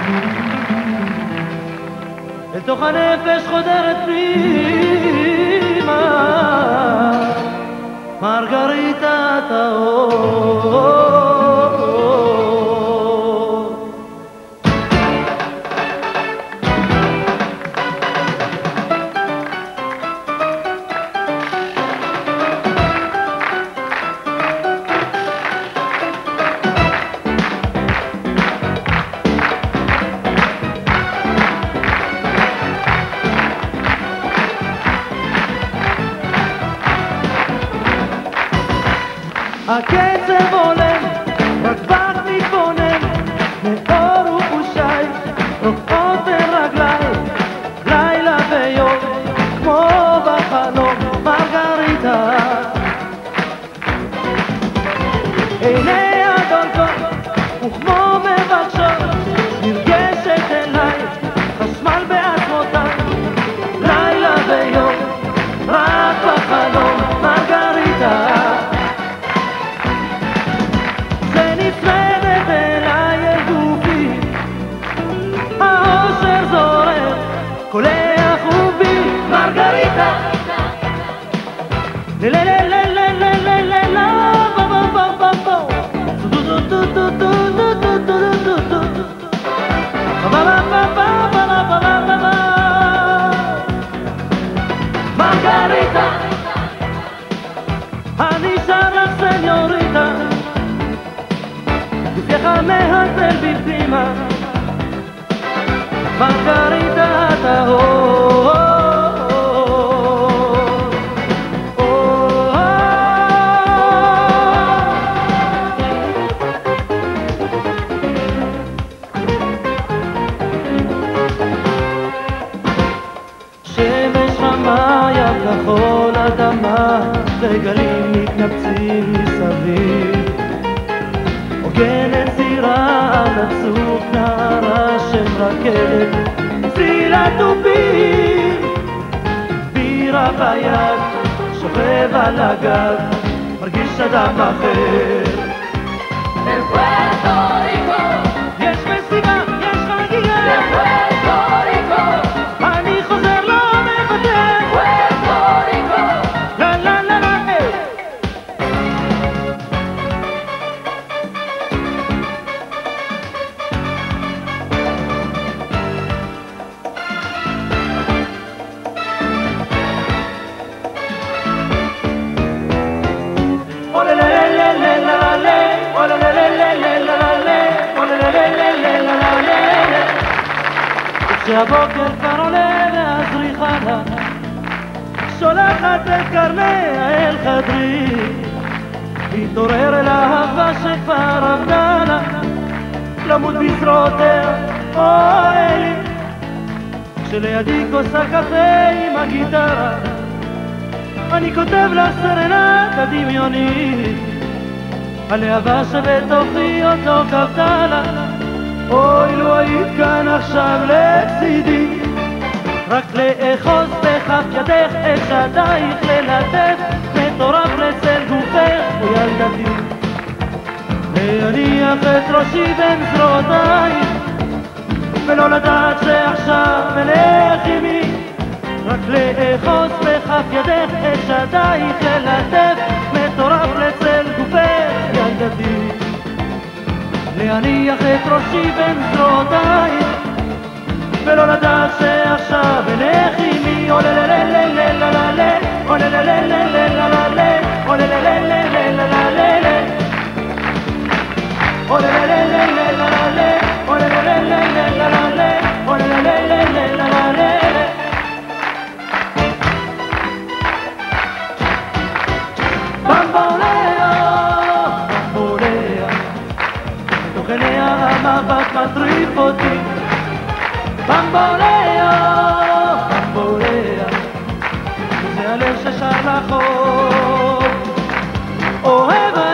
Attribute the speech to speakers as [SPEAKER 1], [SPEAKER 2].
[SPEAKER 1] אל תוך הנפש חודרת פנימה מרגריטה טהור. הקצב עולם, רק בך מתבונן, מאור וחושי, רוקעות בין רגליי, לילה ויום, כמו בחלום, מרגריטה. עיניה דולקות, וכמו מבקשות, נרגשת אליי, חשמל בעצמותיי, לילה ויום, רק בחלום, מרגריטה. קולח ובי מרגריטה לה לה לה לה לה לה לה לה לה בו בו בו בו בו דו דו דו דו דו דו דו דו דו דו בו בו בו בו בו בו בו מרגריטה אני שר לך סניוריטה גופייך מהצל בפנימה מרגריטה טהור. שמש חמה, ים כחול, אדמה, וגלים מתנפצים מסביב. עוגנת סירה, נצוף נערה של רכבת, צילה טובים, בירה ביד, שוכב על הגב, מרגיש אדם אחר. בפוארטו ריקו יש מסיבה, יש חגיגה. בפוארטו ריקו אני חוזר לא מוותר. בפוארטו ריקו לה לה לה לה כשהבוקר כבר עולה והזריחה לה שולחת את קרניה אל חדרי להתעורר אל האהבה שכבר עבדה לה למות בזרועותיה אוי לי כשלידי כוס הקפה עם הגיטרה אני כותב לה סרנטה דמיונית על אהבה שבתוכי עוד לא קבתה לה אוי לו היית כאן עכשיו לצידי רק לאחוז בכף ידך את שדייך ללטף מטורף לצל גופך וילדתי להניח את ראשי בין זרועותייך ולא לדעת שעכשיו מלך ימי רק לאחוז בכף ידך את שדייך ללטף מטורף לצל גופך ילדתי להניח את ראשי בין זרועותייך ולא לדעת שעכשיו אלך עימי עולה לה לה לה לה לה לה לה עולה לה לה לה לה לה לה לה עולה לה לה לה לה לה לה לה לה עולה לה לה לה לה לה לה לה עולה לה לה לה לה לה לה לה עולה לה לה לה לה לה לה לה המבט מטריף אותי במבולע, במבולע זה הלב ששר לחור אוהב